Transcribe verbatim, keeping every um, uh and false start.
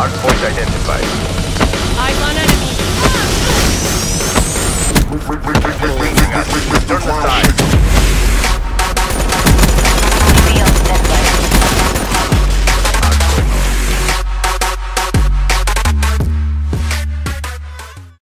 Hard point identified. Eyes on enemy. Re- re- re- re- Receiving